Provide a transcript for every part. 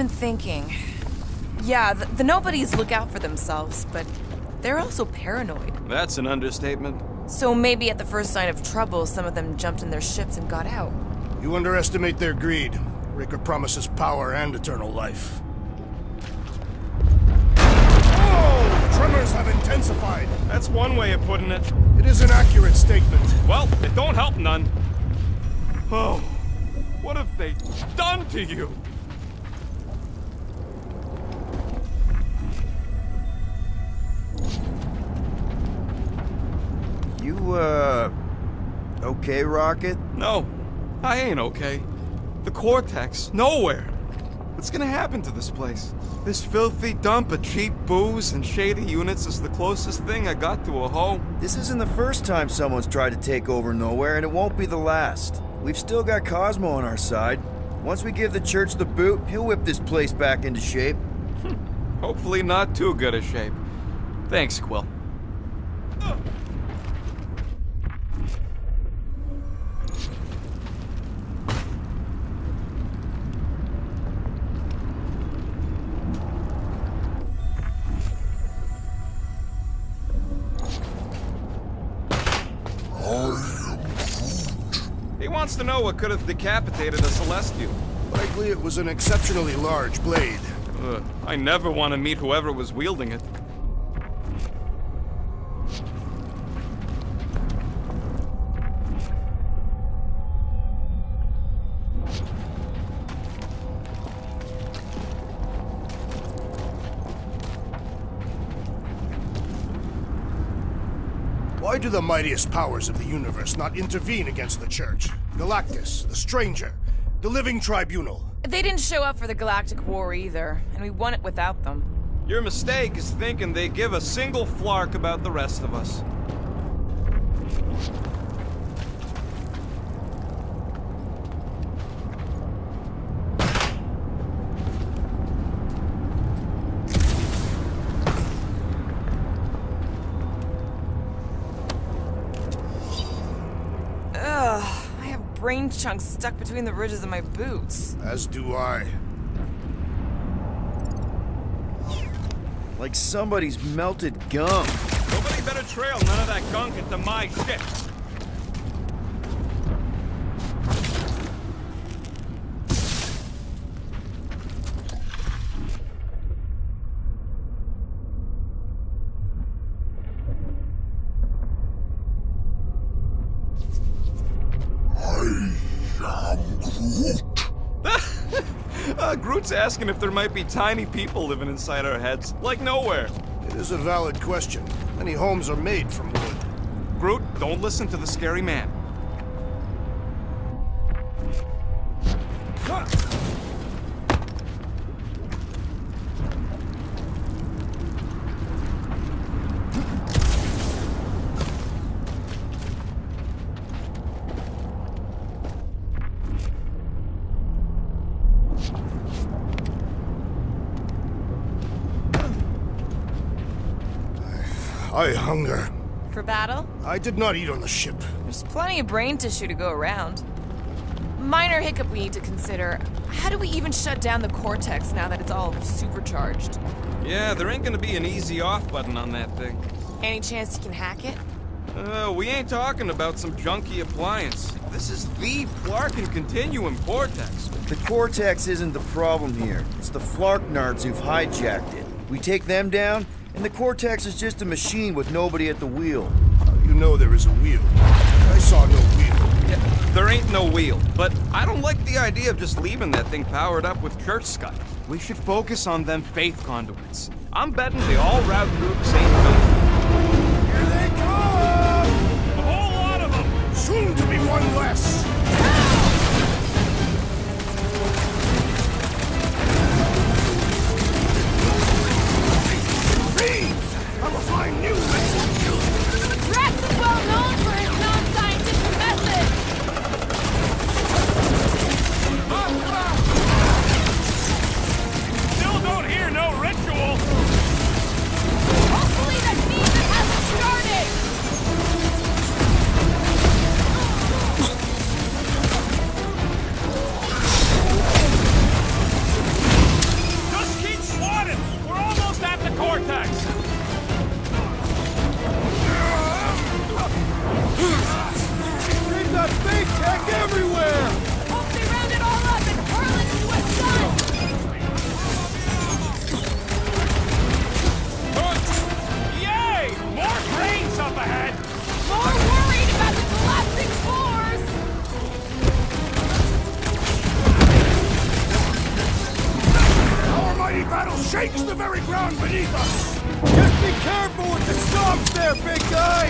been thinking. Yeah, the nobodies look out for themselves, but they're also paranoid. That's an understatement. So maybe at the first sign of trouble, some of them jumped in their ships and got out. You underestimate their greed. Raker promises power and eternal life. Oh! The tremors have intensified. That's one way of putting it. It is an accurate statement. Well, it don't help none. Oh, what have they done to you? You, okay, Rocket? No, I ain't okay. The Cortex, nowhere. What's gonna happen to this place? This filthy dump of cheap booze and shady units is the closest thing I got to a home. This isn't the first time someone's tried to take over Nowhere, and it won't be the last. We've still got Cosmo on our side. Once we give the church the boot, he'll whip this place back into shape. Hopefully not too good a shape. Thanks, Quill. He wants to know what could have decapitated a Celestial. Likely it was an exceptionally large blade. I never want to meet whoever was wielding it. Why do the mightiest powers of the universe not intervene against the Church? Galactus, the Stranger, the Living Tribunal. They didn't show up for the Galactic War either, and we won it without them. Your mistake is thinking they give a single flark about the rest of us. Brain chunks stuck between the ridges of my boots. As do I. Like somebody's melted gum. Nobody better trail none of that gunk into my ship. Groot's asking if there might be tiny people living inside our heads, like Nowhere. It is a valid question. Many homes are made from wood. Groot, don't listen to the scary man. I hunger. For battle? I did not eat on the ship. There's plenty of brain tissue to go around. Minor hiccup we need to consider. How do we even shut down the Cortex now that it's all supercharged? Yeah, there ain't gonna be an easy off button on that thing. Any chance you can hack it? We ain't talking about some junky appliance. This is the Flarkin Continuum Cortex. The Cortex isn't the problem here. It's the Flarknards who've hijacked it. We take them down, and the Cortex is just a machine with nobody at the wheel. You know there is a wheel. I saw no wheel. Yeah, there ain't no wheel, but I don't like the idea of just leaving that thing powered up with church scud. We should focus on them faith conduits. I'm betting they all route through the same building. Here they come! A whole lot of them! Soon to be one less! I will find new ways to kill you! Drax is well known for his non-scientific method! Still don't hear no ritual! Hopefully that means it hasn't started! battle shakes the very ground beneath us! Just be careful with the stomps there, big guy!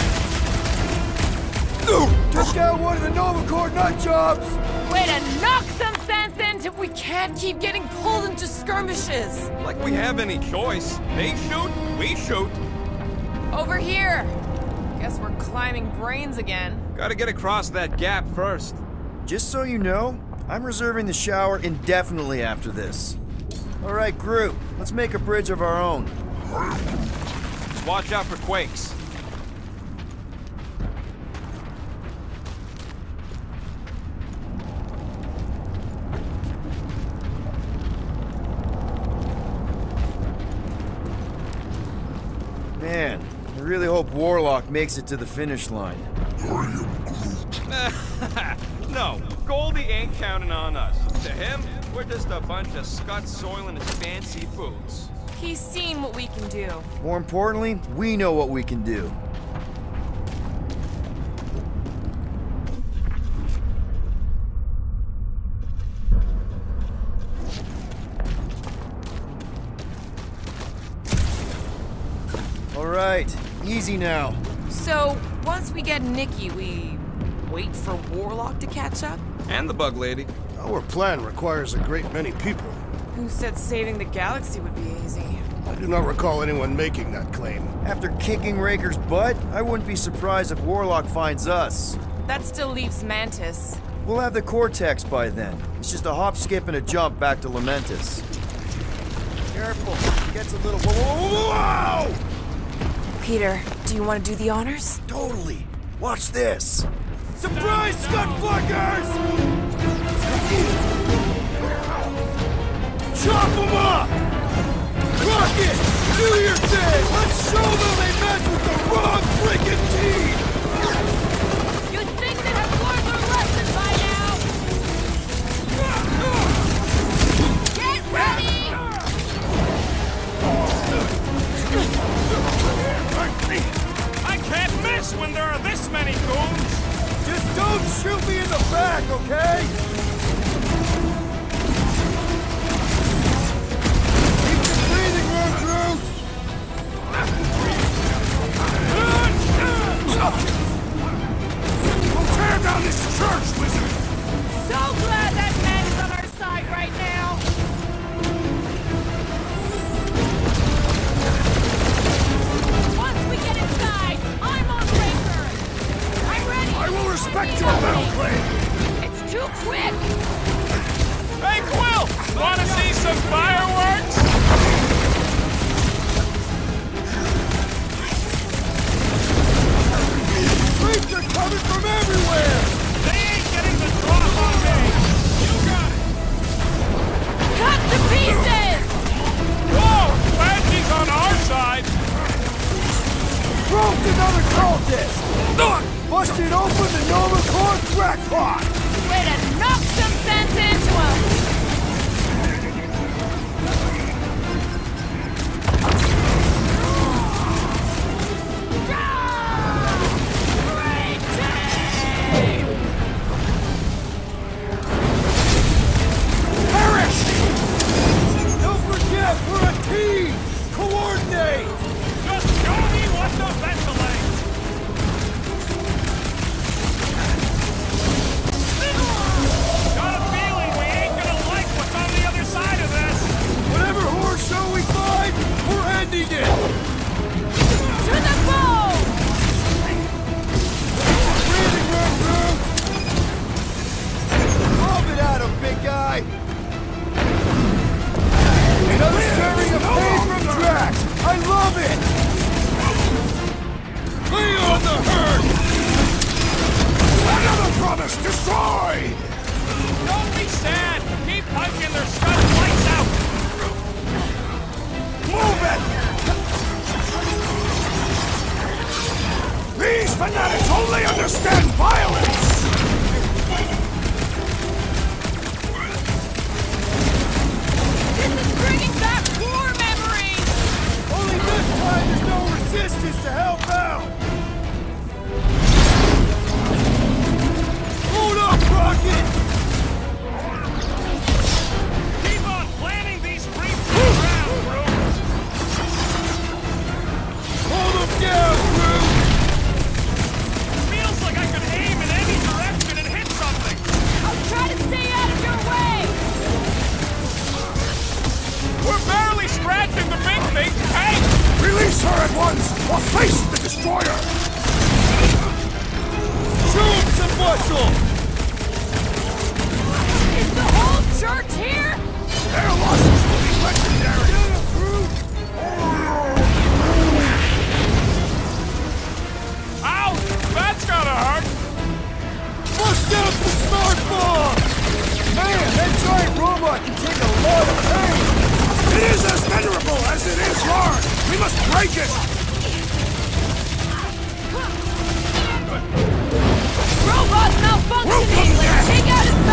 Took down one of the Nova Corps nut jobs! Way to knock some sense into we can't keep getting pulled into skirmishes! Like we have any choice. They shoot, we shoot. Over here! Guess we're climbing brains again. Gotta get across that gap first. Just so you know, I'm reserving the shower indefinitely after this. Alright, group, let's make a bridge of our own. Just watch out for quakes. Man, I really hope Warlock makes it to the finish line. No, Goldie ain't counting on us. To him, we're just a bunch of scuts soiling his fancy boots. He's seen what we can do. More importantly, we know what we can do. Alright, easy now. So, once we get Nikki, we wait for Warlock to catch up? And the bug lady. Our plan requires a great many people. Who said saving the galaxy would be easy? I do not recall anyone making that claim. After kicking Raker's butt, I wouldn't be surprised if Warlock finds us. That still leaves Mantis. We'll have the Cortex by then. It's just a hop, skip, and a jump back to Lamentus. Careful, it gets a little... Whoa! Peter, do you want to do the honors? Totally. Watch this. Surprise, Scutflickers! Chop them up! Rocket! Do your thing! Let's show them they mess with the wrong freaking team! You'd think they'd have learned their lesson by now! Get ready! I can't miss when there are this many goons! Just don't shoot me in the back, okay? Keep your breathing room, Groot! We'll tear down this church, wizard! So glad that man is on our side right now! Once we get inside, I'm on Raker! I'm ready! I will respect your battle claim! It's too quick! Hey, Quill! Wanna see some fireworks? Creeps are coming from everywhere! They ain't getting the drop on me! You got it! Cut to pieces! Whoa! Glad she's on our side! Broke another cultist! Busted open the Nova Corps crackpot! Way to knock some sense into him! Don't forget, we're a team! Coordinate! Just show me what to ventilate! Got a feeling we ain't gonna catching the big thing! Hey! Release her at once, or face the destroyer! Show him some muscle! Is the whole church here? Their losses will be legendary! Ow! That's gotta hurt! Bust out the smart bomb! Man, that giant robot can take a lot of pain! It is as venerable as it is large! We must break it! Robot's malfunctioning! Let's take out his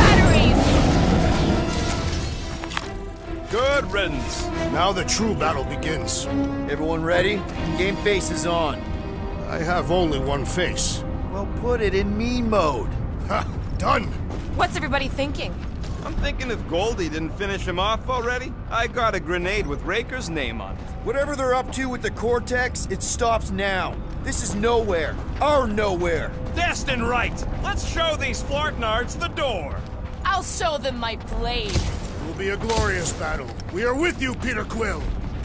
batteries! Good riddance. Now the true battle begins. Everyone ready? Game face is on. I have only one face. Well, put it in me mode. Ha! Done! What's everybody thinking? I'm thinking if Goldie didn't finish him off already, I got a grenade with Raker's name on it. Whatever they're up to with the Cortex, it stops now. This is nowhere. Our nowhere. Destin right. Let's show these Flartnards the door. I'll show them my blade. It will be a glorious battle. We are with you, Peter Quill!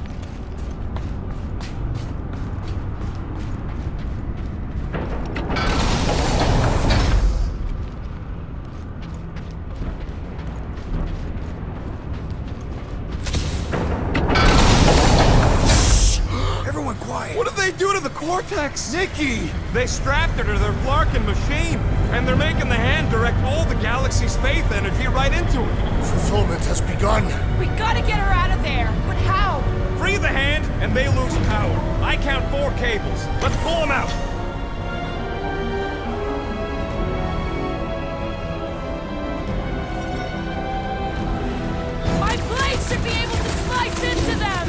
Everyone quiet! What did they do to the Cortex? Nikki! They strapped her to their Flarkin machine, and they're making the hand direct all the galaxy's faith energy right into it. Fulfillment has begun. We gotta get her out of there. But how? Free the hand, and they lose power. I count 4 cables. Let's pull them out. My blade should be able to slice into them.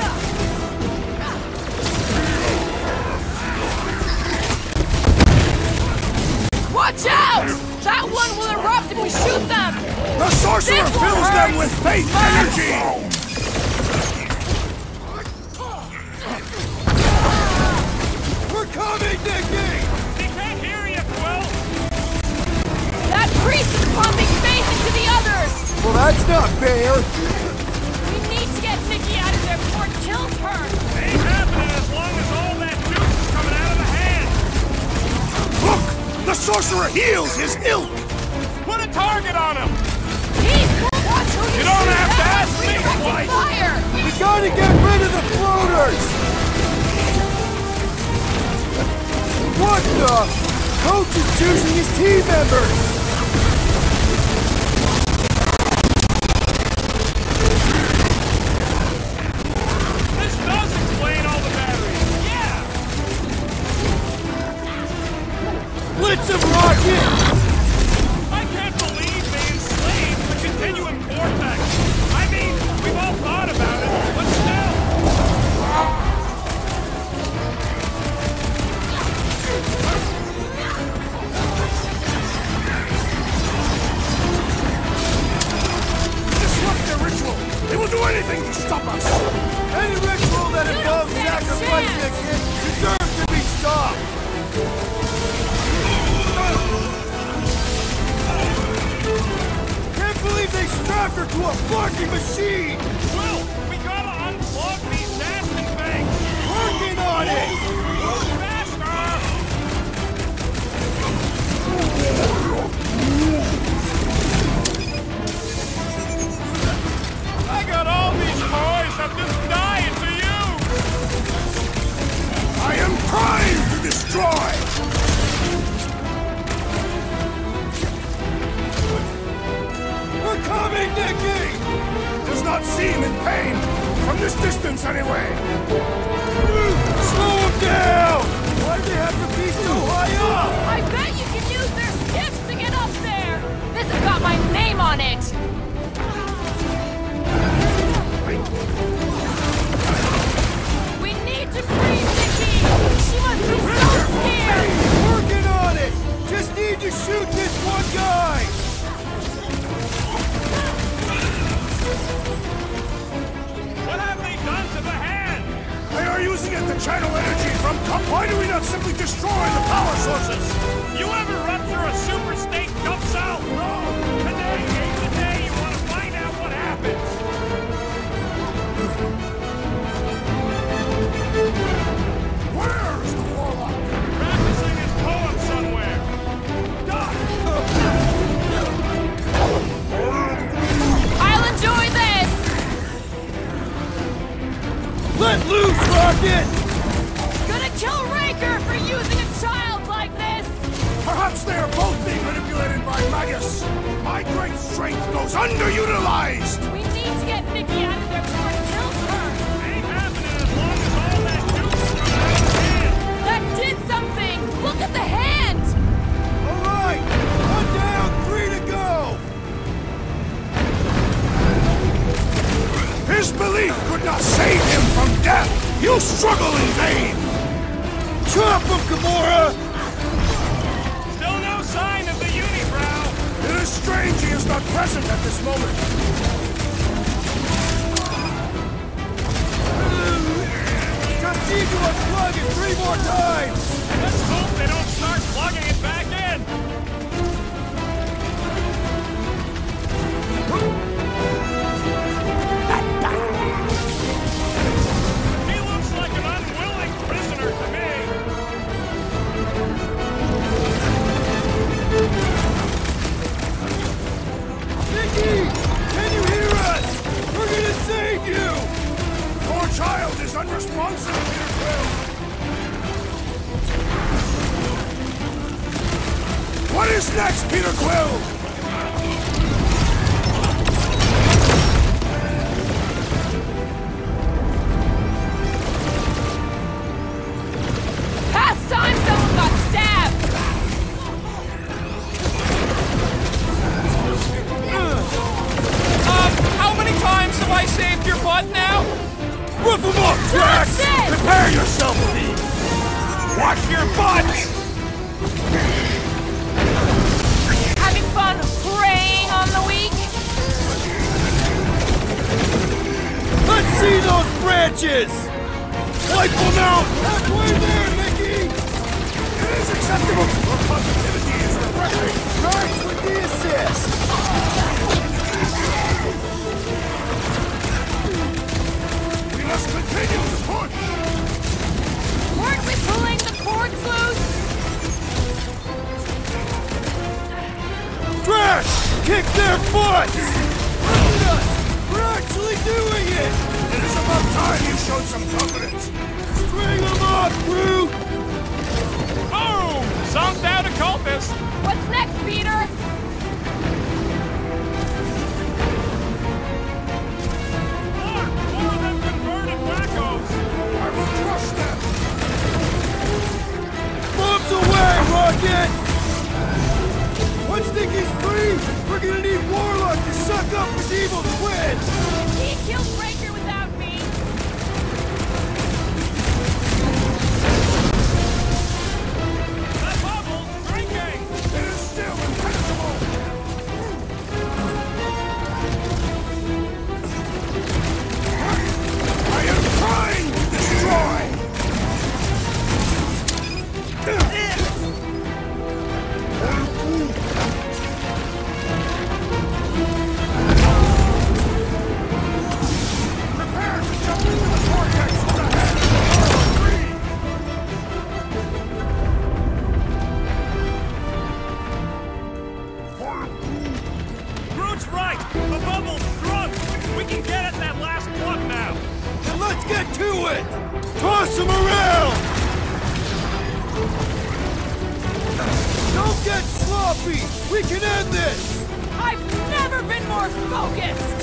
Watch out! That one will erupt if we shoot them! The sorcerer This one fills them hurts! with faith energy! We're coming, Nikki! He can't hear you, Quill. That priest is pumping faith into the others! Well, that's not fair! We need to get Nikki out of there before it kills her! Ain't happening as long as all that juice is coming out of the hand. Look! The sorcerer heals his ilk! Put a target on him. He's watch who you don't shoot have to at! ask me Redirecting twice. fire! We gotta get rid of the floaters! What the? Coach is choosing his team members! This does explain all the batteries. Yeah. Blitz him, Rocket! I can't believe they enslaved the Continuum Cortex. I mean, we've all thought about it, but still. Disrupt their ritual! They will do anything to stop us! Any ritual that You involves don't stand a sacrificing a chance. kid deserves to be stopped! Can't believe they strapped her to a fucking machine! Will, we gotta unplug these Destin things. Working on it! Faster! I got all these toys. I'm just dying to use. I am primed to destroy! We're coming, Nikki! Does not seem in pain, from this distance anyway! Slow him down! Why'd they have to be so high up? I bet you can use their skiffs to get up there! This has got my name on it! We need to free Nikki! She must be so scared! Working on it! Just need to shoot this one guy! What have they done to the hand? They are using it to channel energy from Why do we not simply destroy the power sources? You ever rupture a super state dump cell? No! Today ain't the day you want to find out what happens! Let loose, Rocket! Gonna kill Raker for using a child like this! Perhaps they are both being manipulated by Magus. My great strength goes underutilized! We need to get Nikki out of there before it kills her! Ain't happening as long as all that juice is coming out of his hand. That did something! Look at the hand! All right! 1 down, 3 to go! His belief could not save him from death! You struggle in vain! Chop him, Gamora! Still no sign of the unibrow. It is strange he is not present at this moment. Just need to unplug it 3 more times! Let's hope they don't start plugging it back in. He looks like an unwilling prisoner to me. Nikki! Can you hear us? We're gonna save you! Your child is unresponsive, Peter Quill! What is next, Peter Quill? Past time someone got stabbed! How many times have I saved your butt now? Rip him up, Drax! Justice! Prepare yourself, Pete! Watch your butt! Having fun preying on the weak? Let's see those branches! Wipe them out! Halfway there, Mickey! It is acceptable! Your positivity is refreshing! Nice with the assist! We must continue to push! Weren't we pulling the cords loose? Drax! Kick their butts! Look at us! We're actually doing it! It is about time you showed some confidence! String them up, Groot! Boom! Zonked out a cultist. What's next, Peter? Look! More of them converted wackos. I will crush them! Bombs away, Rocket! Once Nikki's free, we're gonna need Warlock to suck up his evil twin! He killed Raker without me! That bubble's drinking. It is still impenetrable! I am trying to destroy! Prepare to jump into the vortex with the head! Groot's right. The bubble's drunk. We can get at that last plug now. Then let's get to it! Toss him around! Don't get sloppy! We can end this! I've never been more focused!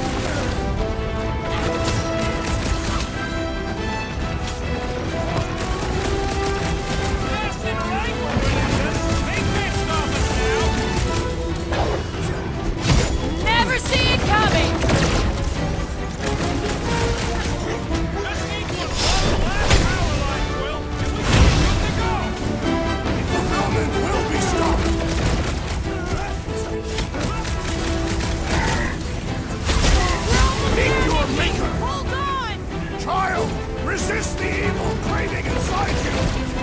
Left and right, we're winning this. They can't stop us now. Never see it coming! Just need to unplug the last power line, Quill, and we can be good to go. Fulfillment will be stopped! Meet your maker! Hold on! Child, resist the evil craving inside you!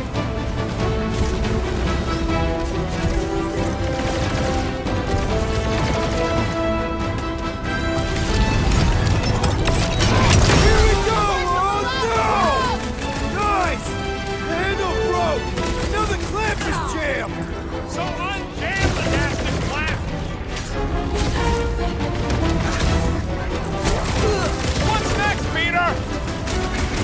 Here we go! Oh no! Nice! The handle broke! Now the clamp is jammed! So unjam the dasting clamp. What's next, Peter?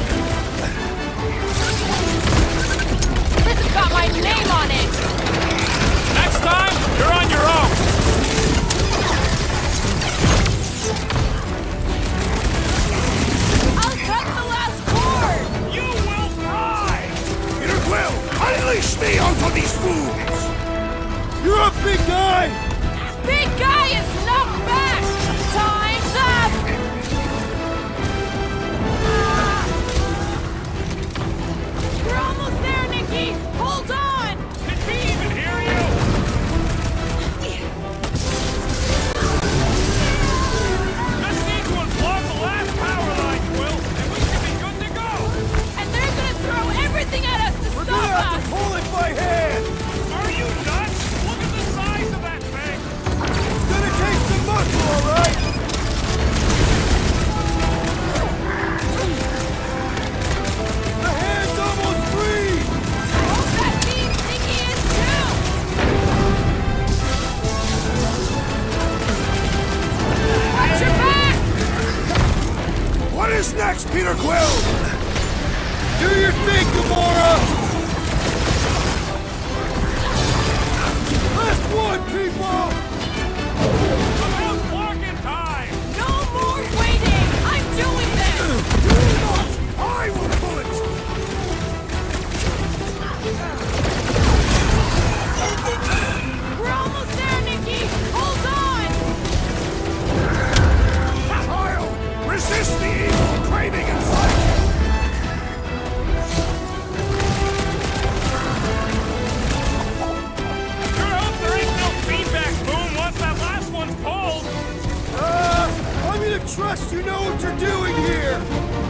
on these fools! You're up, big guy! Big guy is knocked back! Time's up! We're almost there, Nikki! Hold on! Did he even hear you? Just need to unplug the last power line, Quill, and we should be good to go! And they're gonna throw everything at us to We're stop gonna have us! to pull it by hand! Are you nuts? Look at the size of that thing! It's gonna take some muscle, alright? The hand's almost free! I hope that means Nikki is too! Watch your back! What is next, Peter Quill? Do your thing, Gamora! Last one, people! About blocking time! No more waiting! I'm doing this! You not! I will pull it! We're almost there, Nikki! Hold on! Child, resist the evil craving inside you! Sure hope there ain't no feedback boom once that last one's pulled! I'm gonna trust you know what you're doing here!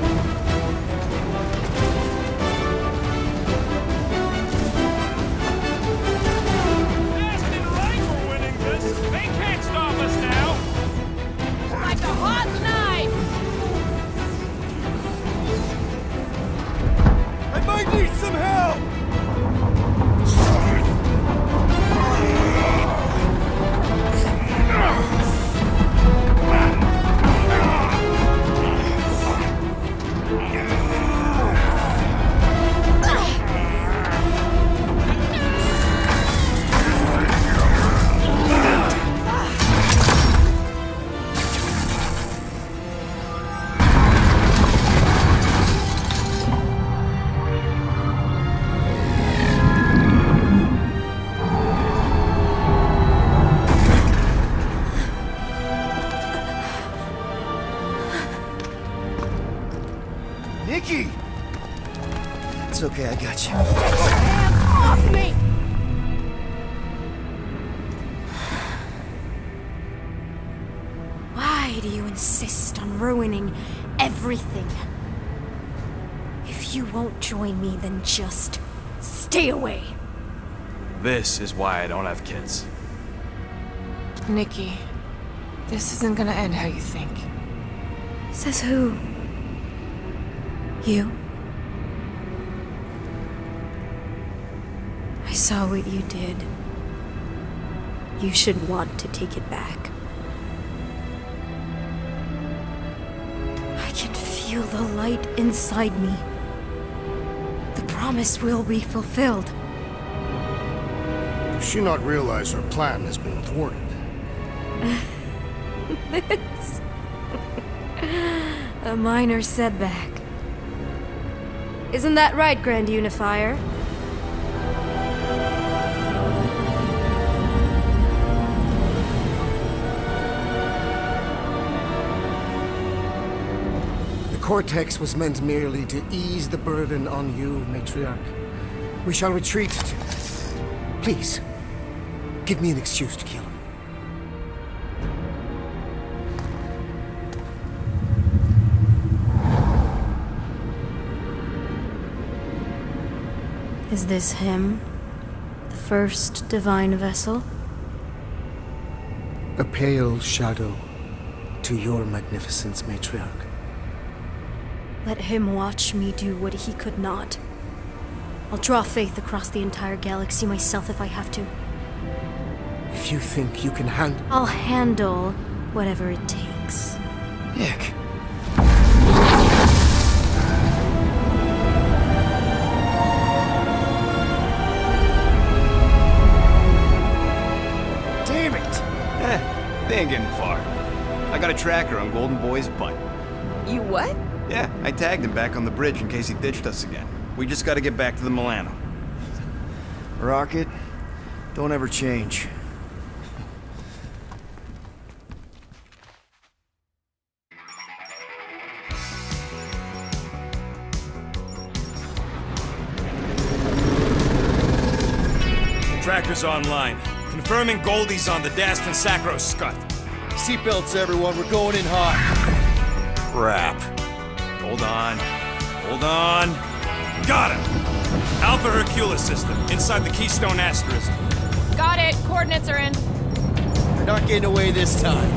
Aston right for winning this! They can't stop us now! Like a hot knife! I might need some help! Nikki! It's okay, I got you. Hands off me! Why do you insist on ruining everything? If you won't join me, then just stay away. This is why I don't have kids. Nikki, this isn't gonna end how you think. Says who? You? I saw what you did. You should want to take it back. I can feel the light inside me. The promise will be fulfilled. Does she not realize her plan has been thwarted? This... a minor setback. Isn't that right, Grand Unifier? The Cortex was meant merely to ease the burden on you, Matriarch. We shall retreat to... Please, give me an excuse to kill him. Is this him? The first divine vessel? A pale shadow to your magnificence, Matriarch. Let him watch me do what he could not. I'll draw faith across the entire galaxy myself if I have to. If you think you can handle... I'll handle whatever it takes. Nick! Damn it! They ain't getting far. I got a tracker on Golden Boy's butt. You what? Yeah, I tagged him back on the bridge in case he ditched us again. We just gotta get back to the Milano. Rocket, don't ever change. Tracker's online. Confirming Goldie's on the Dastan Sacro Scut. Seatbelts, everyone. We're going in hot. Crap. Hold on. Hold on. Got him! Alpha Hercules system, inside the Keystone Asterism. Got it. Coordinates are in. We're not getting away this time.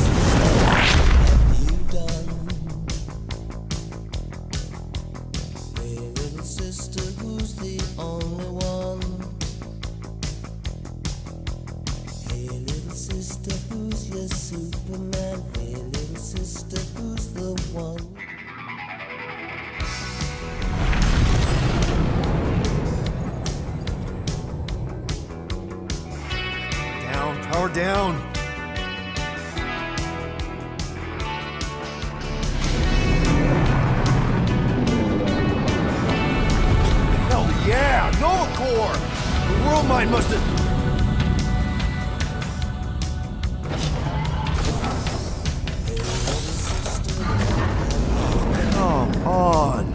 Power down. Hell yeah! Nova Core! The world mine must have... Come on!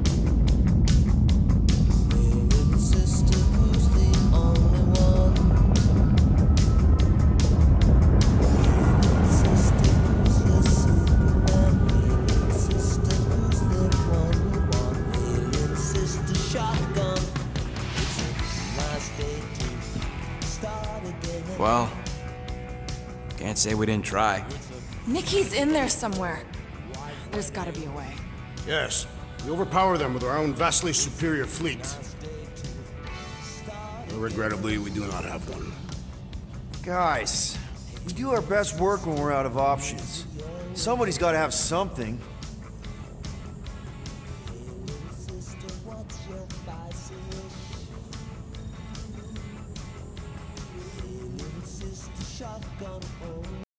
Well, can't say we didn't try. Nikki's in there somewhere. There's gotta be a way. Yes. We overpower them with our own vastly superior fleet. Regrettably, we do not have one. Guys, we do our best work when we're out of options. Somebody's got to have something.